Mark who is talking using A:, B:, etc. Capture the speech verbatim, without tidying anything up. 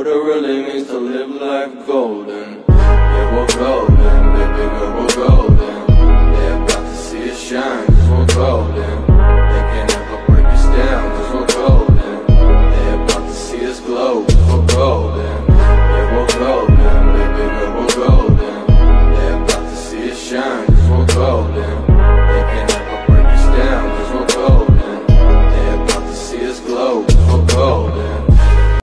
A: what it really means to live life golden. Yeah, we're golden, baby girl, we're golden.